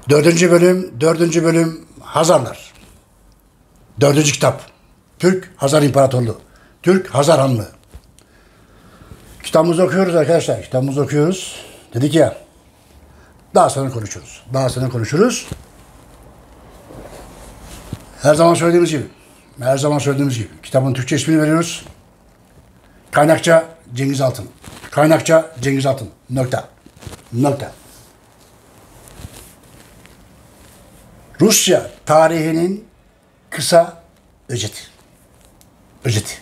Dördüncü bölüm Hazarlar. Dördüncü kitap. Türk Hazar İmparatorluğu. Türk Hazar Hanlığı. Kitabımızı okuyoruz arkadaşlar. Kitabımızı okuyoruz. Dedik ya. Daha sonra konuşuruz. Daha sonra konuşuruz. Her zaman söylediğimiz gibi. Kitabın Türkçe ismini veriyoruz. Kaynakça Cengiz Altın. Kaynakça Cengiz Altın. Nokta. Rusya tarihinin kısa özeti.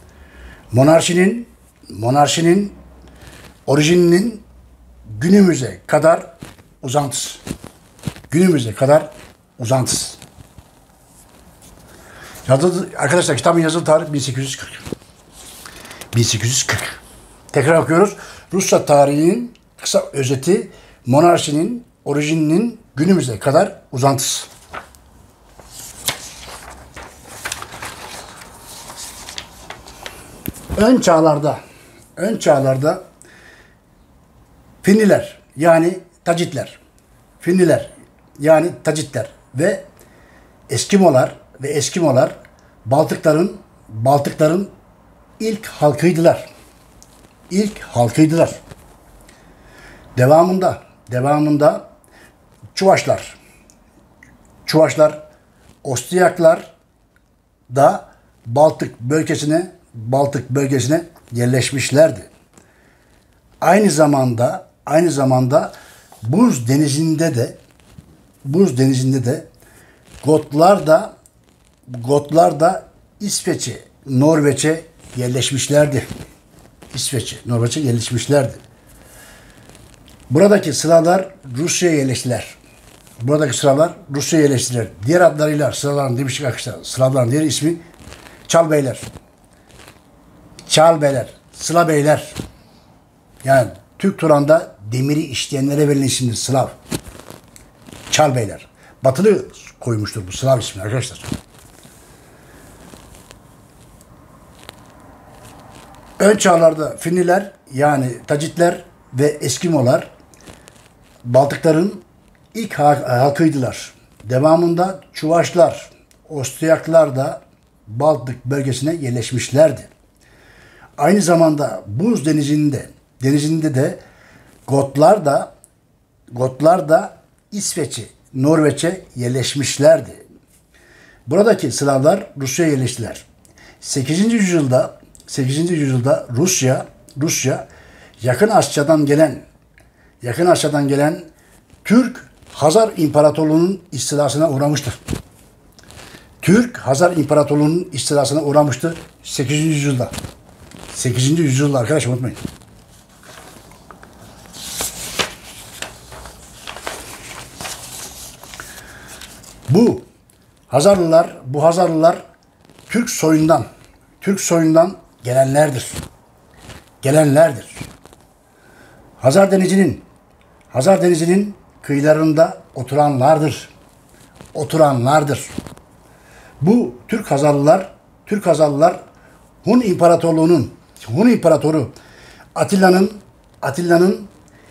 Monarşinin orijininin günümüze kadar uzantısı. Arkadaşlar kitabın yazılı tarih 1840. Tekrar okuyoruz. Rusya tarihinin kısa özeti, monarşinin orijininin günümüze kadar uzantısı. Ön çağlarda Finliler yani Tacitler ve Eskimolar Baltıkların ilk halkıydılar. Devamında Çuvaşlar, Ostriyaklar da Baltık bölgesine yerleşmişlerdi. Aynı zamanda Buz Denizi'nde de Gotlar da İsveç'e, Norveç'e yerleşmişlerdi. Buradaki Slavlar Rusya'ya yerleştiler. Diğer adlarıyla Slavların demiştik arkadaşlar. Slavların diğer ismi Çalbeyler. Slabeyler. Yani Türk Turan'da demiri işleyenlere verilen isimdir Slav. Çalbeyler. Batılı koymuştur bu Slav ismi arkadaşlar. Ön çağlarda Finliler yani Tacitler ve Eskimolar Baltıkların ilk halkıydılar. Devamında Çuvaşlar, Ostriyaklar da Baltık bölgesine yerleşmişlerdi. Aynı zamanda Buz Denizi'nde de Gotlar da İsveç'e, Norveç'e yerleşmişlerdi. Buradaki Slavlar Rusya'ya yerleştiler. 8. yüzyılda Rusya Yakın Asya'dan gelen Türk Hazar İmparatorluğu'nun istilasına uğramıştır. 8. yüzyılda. 8. yüzyılda arkadaşlar unutmayın. Bu Hazarlılar Türk soyundan gelenlerdir. Hazar Denizi'nin kıyılarında oturanlardır. Bu Türk Hazarlılar Hun İmparatoru Atilla'nın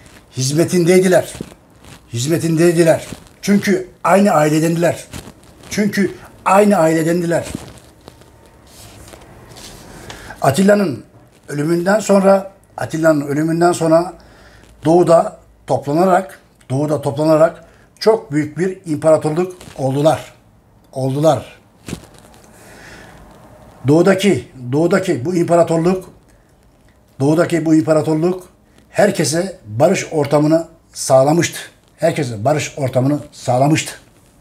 hizmetindeydiler. Çünkü aynı ailedendiler. Atilla'nın ölümünden sonra doğuda toplanarak çok büyük bir imparatorluk oldular. Doğudaki bu imparatorluk herkese barış ortamını sağlamıştı.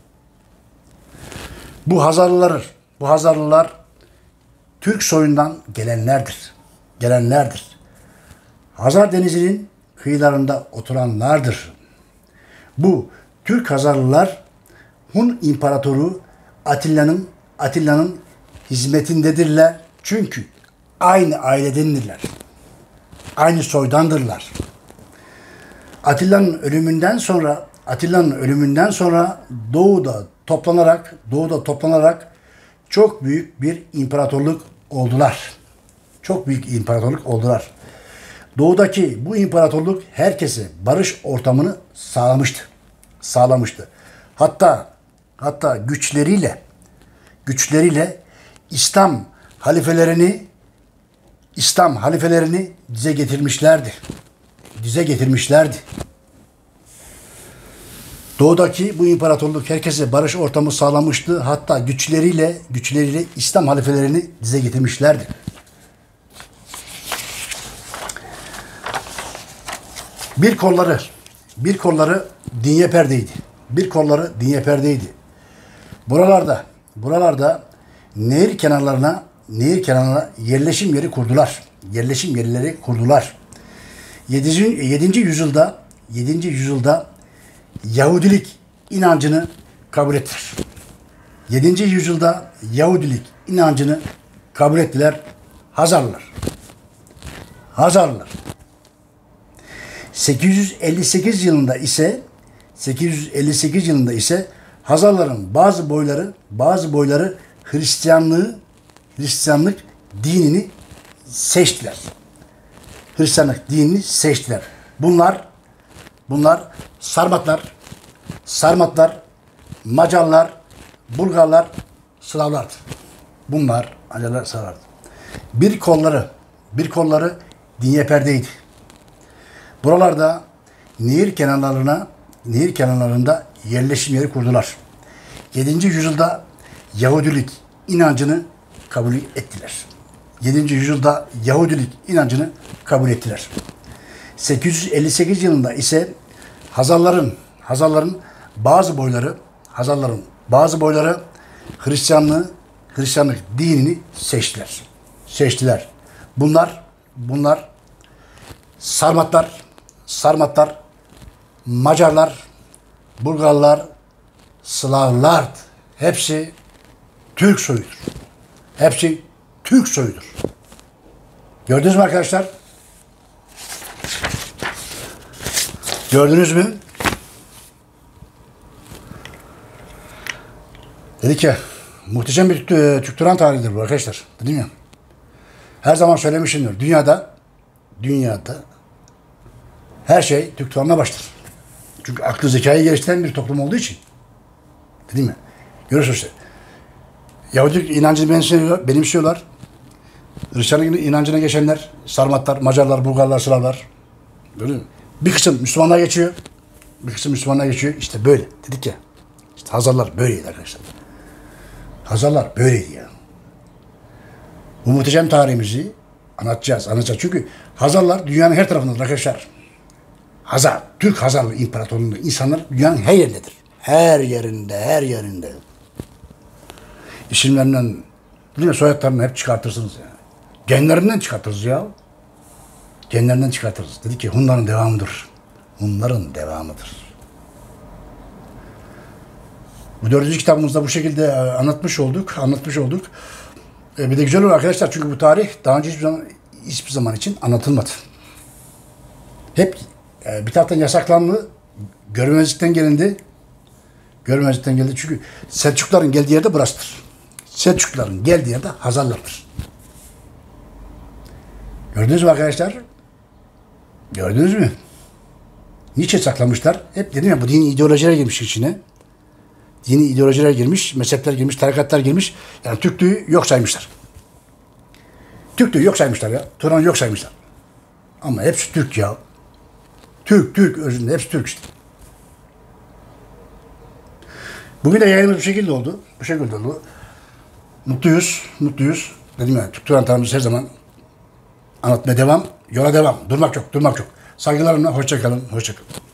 Bu Hazarlılar Türk soyundan gelenlerdir. Hazar Denizi'nin kıyılarında oturanlardır. Bu Türk Hazarlılar Hun İmparatoru Atilla'nın hizmetindedirler. Çünkü aynı ailedendirler. Aynı soydandırlar. Atilla'nın ölümünden sonra doğuda toplanarak çok büyük bir imparatorluk oldular. Doğudaki bu imparatorluk herkese barış ortamını sağlamıştı. Hatta güçleriyle İslam halifelerini dize getirmişlerdi. Doğudaki bu imparatorluk herkese barış ortamı sağlamıştı. Hatta güçleriyle İslam halifelerini dize getirmişlerdi. Bir kolları Diyeperdeydi. Buralarda nehir kenarlarına yerleşim yerleri kurdular. 7. yüzyılda Yahudilik inancını kabul ettiler. 7. yüzyılda Yahudilik inancını kabul ettiler Hazarlılar. 858 yılında ise Hazarların bazı boyları Hristiyanlık dinini seçtiler. Bunlar Sarmatlar, Macarlar, Bulgarlar, Slavlardı. Bunlar Macarlar, Slavlardı. Bir kolları Diyeperdeydi. Buralarda nehir kenarlarında yerleşim yeri kurdular. 7. yüzyılda Yahudilik inancını kabul ettiler. 858 yılında ise Hazarların bazı boyları Hristiyanlık dinini seçtiler. Bunlar Sarmatlar, Macarlar, Bulgarlar, Slavlar, hepsi Türk soyudur. Gördünüz mü arkadaşlar? Gördünüz mü? Dedik ya, muhteşem bir Türk Turan tarihidir bu arkadaşlar. Dedim ya. Her zaman söylemişimdir. Dünyada her şey Türk Turan'la başlar. Çünkü aklı zekayı geliştiren bir toplum olduğu için. Dedim ya. Görüyorsunuz işte. Yahudilik inancını benimsiyorlar. Hristiyanlık inancına geçenler, Sarmatlar, Macarlar, Bulgarlar, Slavlar. Böyle mi? Bir kısım Müslümanlar geçiyor. İşte böyle. Dedik ya. İşte Hazarlar böyleydi arkadaşlar. Hazarlar böyleydi ya. Bu muhteşem tarihimizi anlatacağız. Çünkü Hazarlar dünyanın her tarafındadır arkadaşlar. Türk Hazarlı İmparatorluğu'nda insanlar dünyanın her yerindedir. Her yerinde. İsimlerinden, soyadlarını hep çıkartırsınız ya. Genlerinden çıkartırız ya. Dedi ki Hunların devamıdır. Bu 4. kitabımızda bu şekilde anlatmış olduk. Bir de güzel olur arkadaşlar çünkü bu tarih daha önce hiçbir zaman için anlatılmadı. Hep bir taraftan yasaklandı, görmezlikten gelindi çünkü Selçukluların geldiği yerde burasıdır. Selçukluların geldiği yerde Hazarlardır. Gördünüz mü arkadaşlar? Gördünüz mü? Niçin saklamışlar? Hep dedim ya bu dini ideolojiler girmiş içine. Dini ideolojiler girmiş, mezhepler girmiş, tarikatlar girmiş. Yani Türklüğü yok saymışlar. Ya. Turan'ı yok saymışlar. Ama hepsi Türk ya. Türk özünde hepsi Türk işte. Bugün de yayınımız bu şekilde oldu. Mutluyuz. Dedim ya Türk Turan tarihimiz her zaman anlatmaya devam. Yola devam. Durmak yok. Saygılarımla hoşça kalın.